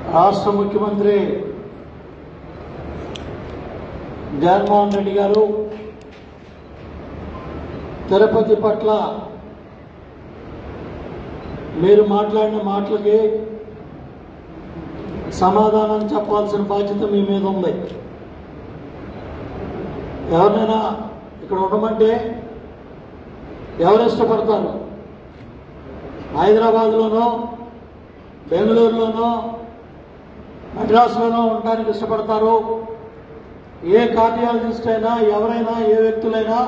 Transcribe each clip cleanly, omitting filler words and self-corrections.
రాష్ట్ర ముఖ్యమంత్రి జగన్మోహన్ రెడ్డి గారు తిరుపతి పట్ల మీరు మాట్లాడిన మాటలకి సమాధానం చెప్పాల్సిన బాధ్యత మీ మీద ఉంది. ఎవరినైనా ఇక్కడ ఉండమంటే ఎవరు ఇష్టపడతారు? హైదరాబాద్లోనో బెంగళూరులోనో మద్రాసులోనో ఉండడానికి ఇష్టపడతారు. ఏ కార్డియాలజిస్ట్ అయినా ఎవరైనా ఏ వ్యక్తులైనా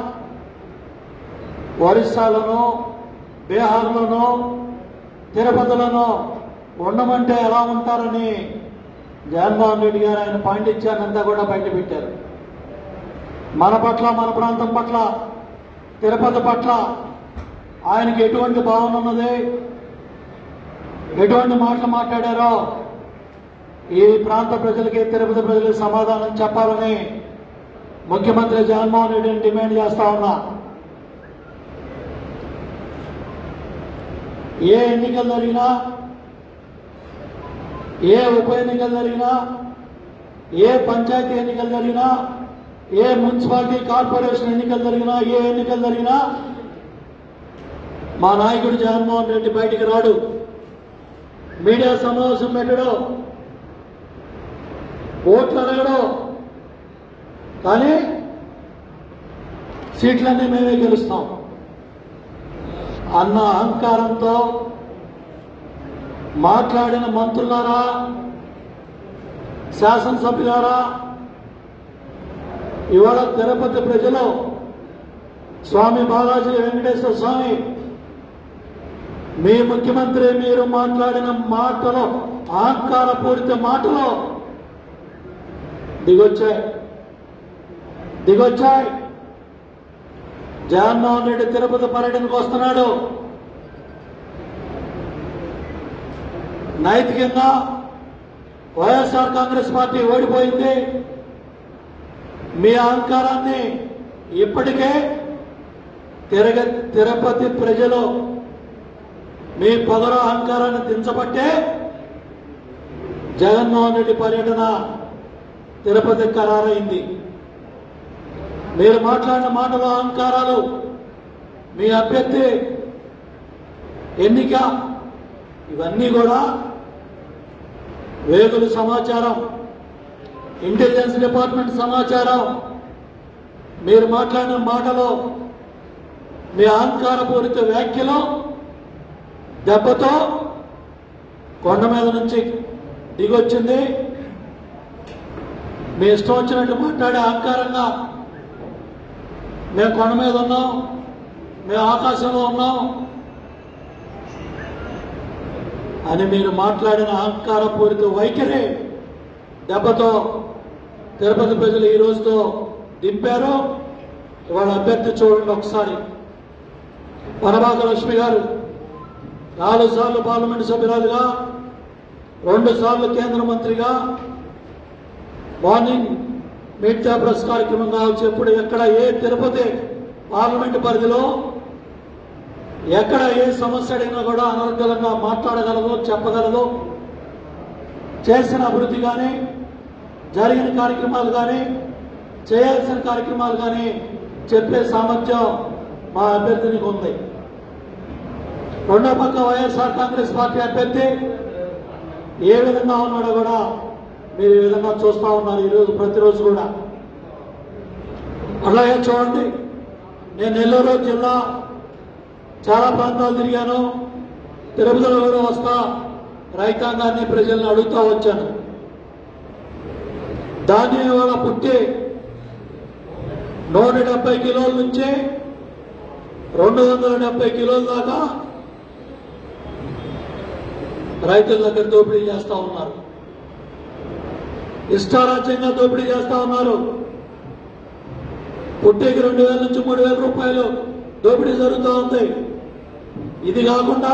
ఒరిస్సాలోనో బీహార్లోనో తిరుపతిలోనో ఉండమంటే ఎలా ఉంటారని జగన్మోహన్ రెడ్డి గారు ఆయన పాండిత్యాన్నంతా కూడా బయటపెట్టారు. మన పట్ల మన ప్రాంతం పట్ల తిరుపతి పట్ల ఆయనకి ఎటువంటి భావన ఉన్నది, ఎటువంటి మాటలు మాట్లాడారో ఈ ప్రాంత ప్రజలకి తిరుపతి ప్రజలకి సమాధానం చెప్పాలని ముఖ్యమంత్రి జగన్మోహన్ రెడ్డిని డిమాండ్ చేస్తా ఉన్నా. ఏ ఎన్నికలు జరిగినా, ఏ ఉప ఎన్నికలు జరిగినా, ఏ పంచాయతీ ఎన్నికలు జరిగినా, ఏ మున్సిపాలిటీ కార్పొరేషన్ ఎన్నికలు జరిగినా, ఏ ఎన్నికలు జరిగినా మా నాయకుడు జగన్మోహన్ రెడ్డి బయటికి రాడు, మీడియా సమావేశం పెట్టడు, ఓట్లు అడగడు. కానీ సీట్లన్నీ మేమే గెలుస్తాం అన్న అహంకారంతో మాట్లాడిన మంత్రులారా, శాసనసభ్యులారా, ఇవాళ తిరుపతి ప్రజలు స్వామి బాలాజీ వెంకటేశ్వర స్వామి మీ ముఖ్యమంత్రి మీరు మాట్లాడిన మాటలు, అహంకారపూరిత మాటలు దిగొచ్చాయి. జగన్మోహన్ రెడ్డి తిరుపతి పర్యటనకు వస్తున్నాడు. నైతికంగా వైఎస్ఆర్ కాంగ్రెస్ పార్టీ ఓడిపోయింది. మీ అహంకారాన్ని ఇప్పటికే తిరుపతి ప్రజలు మీ పొగరు అహంకారాన్ని దించబట్టే జగన్మోహన్ రెడ్డి పర్యటన తిరుపతి ఖరారైంది. మీరు మాట్లాడిన మాటలు, అహంకారాలు, మీ అభ్యర్థి ఎన్నిక, ఇవన్నీ కూడా వేగుల సమాచారం, ఇంటెలిజెన్స్ డిపార్ట్మెంట్ సమాచారం. మీరు మాట్లాడిన మాటలు, మీ అహంకారపూరిత వ్యాఖ్యలు దెబ్బతో కొండ మీద నుంచి దిగొచ్చింది. మీ ఇష్టం వచ్చినట్టు మాట్లాడే అహంకారంగా మేము కొండ మీద ఉన్నాం, మేము ఆకాశంలో ఉన్నాం అని మీరు మాట్లాడిన అహంకారపూరిత వైఖరి దెబ్బతో తిరుపతి ప్రజలు ఈ రోజుతో దింపారు. ఇవాళ అభ్యర్థి చూడండి ఒకసారి. పరమాక లక్ష్మి గారు 4 సార్లు పార్లమెంటు సభ్యురాలుగా, 2 సార్లు కేంద్ర మంత్రిగా, మార్నింగ్ మీట్ ద ప్రెస్ కార్యక్రమం కావచ్చు, ఎప్పుడు ఎక్కడ ఏ తిరుపతి పార్లమెంటు పరిధిలో ఎక్కడ ఏ సమస్య అడిగినా కూడా అనర్గళంగా మాట్లాడగలదు, చెప్పగలదు. చేసిన అభివృద్ధి కానీ, జరిగిన కార్యక్రమాలు కానీ, చేయాల్సిన కార్యక్రమాలు కానీ చెప్పే సామర్థ్యం మా అభ్యర్థినికి ఉంది. రెండో పక్క వైఎస్ఆర్ కాంగ్రెస్ పార్టీ అభ్యర్థి ఏ విధంగా ఉన్నాడో కూడా మీరు ఈ విధంగా చూస్తూ ఉన్నారు ఈరోజు, ప్రతిరోజు కూడా. అలాగే చూడండి, నేను నెల్లూరు జిల్లా చాలా ప్రాంతాలు తిరిగాను. తిరుపతిలో కూడా వస్తా రైతాంగాన్ని, ప్రజల్ని అడుగుతూ వచ్చాను. ధాన్యం ఇవాళ పుట్టి 170 కిలోల నుంచి 270 కిలోల దాకా రైతుల దగ్గర దోపిడీ చేస్తా ఉన్నారు. ఇష్టారాజ్యంగా దోపిడీ చేస్తా ఉన్నారు. పుట్టేకి 2,000 నుంచి 3,000 రూపాయలు దోపిడీ జరుగుతూ ఉంది. ఇది కాకుండా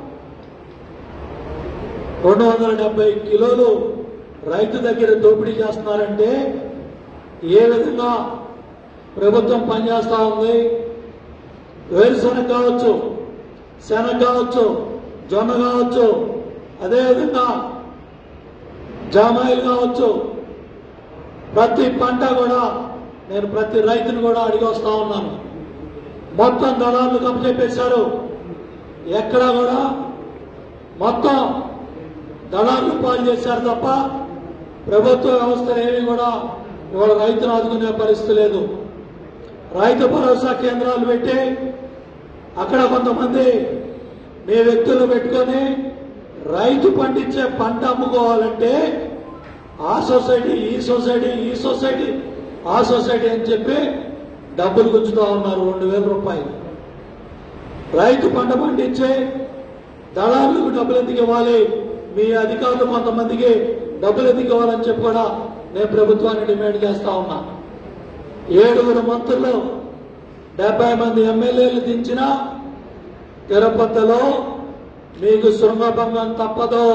270 కిలోలు రైతు దగ్గర దోపిడీ చేస్తున్నారంటే ఏ విధంగా ప్రభుత్వం పనిచేస్తా ఉంది? వేరుశనగ కావచ్చు, శనగ కావచ్చు, జొన్న కావచ్చు, అదేవిధంగా జామాయిలు కావచ్చు, ప్రతి పంట కూడా నేను ప్రతి రైతును కూడా అడిగి వస్తా ఉన్నాను. మొత్తం దళారులు కప్పచెప్పేశారు. ఎక్కడా కూడా మొత్తం దళారులు పాలు చేశారు తప్ప ప్రభుత్వ వ్యవస్థలు ఏమీ కూడా ఇవాళ రైతును ఆదుకునే పరిస్థితి లేదు. రైతు భరోసా కేంద్రాలు పెట్టి అక్కడ కొంతమంది మీ వ్యక్తులు పెట్టుకొని రైతు పండించే పంట అమ్ముకోవాలంటే ఆ సొసైటీ ఈ సొసైటీ ఈ సొసైటీ ఆ సొసైటీ అని చెప్పి డబ్బులు గుంజుతా ఉన్నారు. 2,000 రూపాయలు రైతు పంట పండించే దళారులకు డబ్బులు ఎందుకు ఇవ్వాలి, మీ అధికారులు కొంతమందికి డబ్బులు ఎందుకు ఇవ్వాలని చెప్పి కూడా నేను ప్రభుత్వాన్ని డిమాండ్ చేస్తా ఉన్నా. 7 మంత్రులు 70 మంది ఎమ్మెల్యేలు దించిన తిరుపతిలో మీకు శృంగభంగం తప్పదు.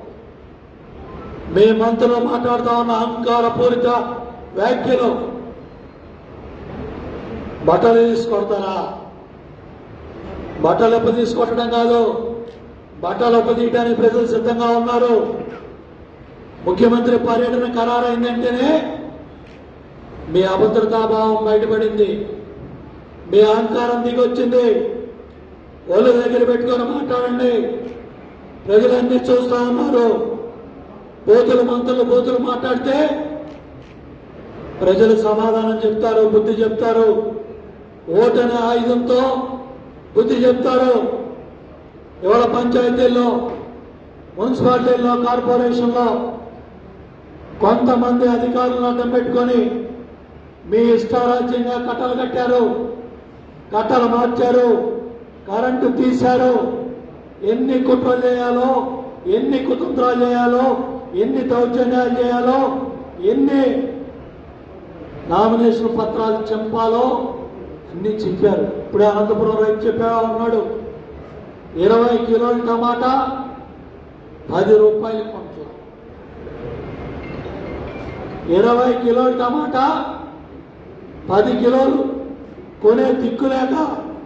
మీ మంత్రులు మాట్లాడుతా ఉన్న అహంకారపూరిత వ్యాఖ్యలు బట్టలు తీసుకొడతారా? బట్టలు ఎప్పు తీసుకొట్టడం కాదు, బట్టలు ఎప్పు తీయడానికి ప్రజలు సిద్ధంగా ఉన్నారు. ముఖ్యమంత్రి పర్యటన ఖరారైందంటేనే మీ అభద్రతాభావం బయటపడింది, మీ అహంకారం దిగొచ్చింది. ఒళ్ళు దగ్గర పెట్టుకొని మాట్లాడండి. ప్రజలన్నీ చూస్తా ఉన్నారు. బూతులు మంత్రులు బూతులు మాట్లాడితే ప్రజలు సమాధానం చెప్తారు, బుద్ధి చెప్తారు. ఓటనే ఆయుధంతో బుద్ధి చెప్తారు. ఇవాళ పంచాయతీల్లో, మున్సిపాలిటీల్లో, కార్పొరేషన్లో కొంతమంది అధికారులను అడ్డం పెట్టుకొని మీ ఇష్టారాజ్యంగా కట్టలు కట్టారు, కట్టలు మార్చారు, కరెంటు తీశారు. ఎన్ని కుట్రలు చేయాలో, ఎన్ని కుతంత్రాలు చేయాలో, ఎన్ని దౌర్జన్యాలు చేయాలో, ఎన్ని నామినేషన్ పత్రాలు చంపాలో అన్ని చింపారు. ఇప్పుడే అనంతపురం రైతు చెప్పా ఉన్నాడు, 20 కిలోల టమాటా 10 రూపాయలు కొంత. 20 కిలోల టమాటా 10 కిలోలు కొనే దిక్కులేక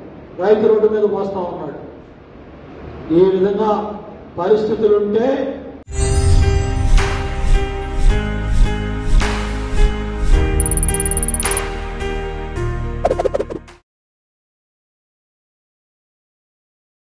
రైతు రోడ్డు మీద పోస్తా ఉన్నాడు. ఈ విధంగా పరిస్థితులుంటే